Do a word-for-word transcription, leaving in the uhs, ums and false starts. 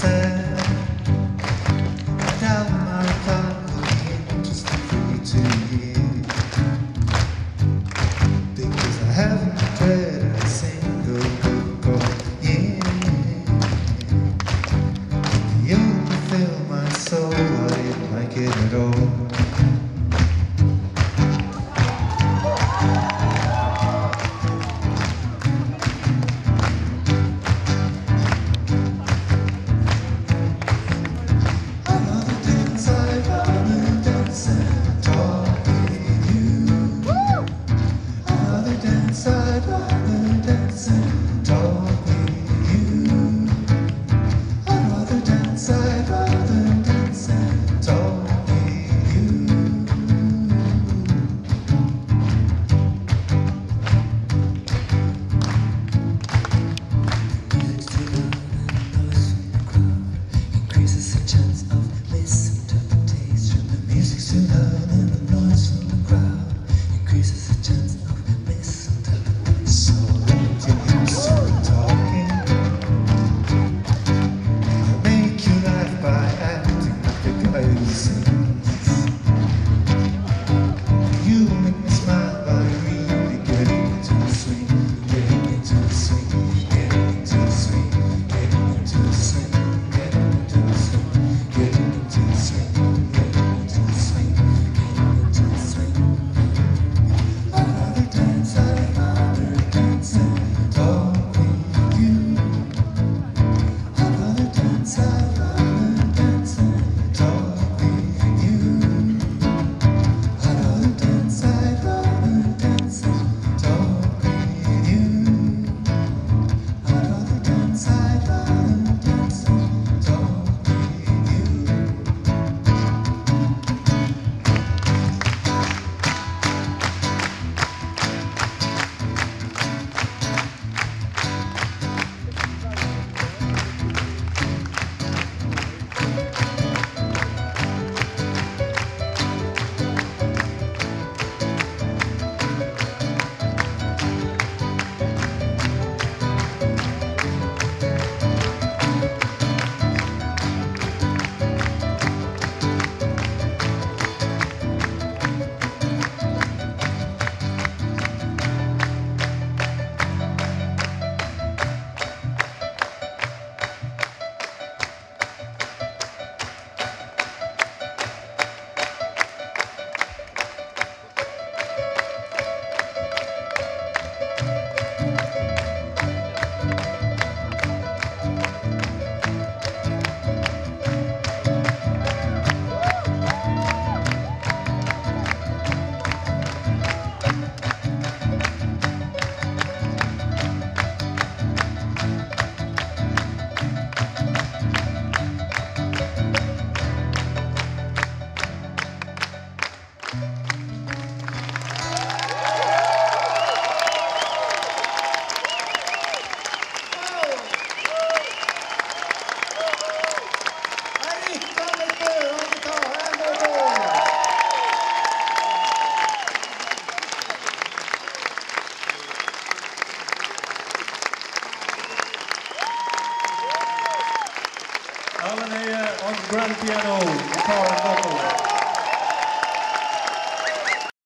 sad. I doubt my thought will be interesting for me to hear, because I haven't read a single book or year. You fill my soul, I didn't like it at all. I'd rather dance and talk with you. I'd rather dance, I'd rather dance and talk with you. Music's too loud and the noise from the crowd increases the chance of misinterpretation. The music's too loud and the noise from the crowd increases the chance of so don't get used to talking. I'll make you laugh by acting like the guy who sings. You make me smile by really getting into the swing, getting into the swing, getting into the swing, getting into the swing, getting into the swing, getting into the swing, getting into the swing, getting into the swing. I'd rather dance, I'd rather dance and talk with you. I'd rather dance, I'd rather dance and talk with you. I'd rather dance, I'd rather dance and talk with you. I'd rather dance, I'd rather dance and talk with you. Ja, meneer, on grand piano, guitar and vocal.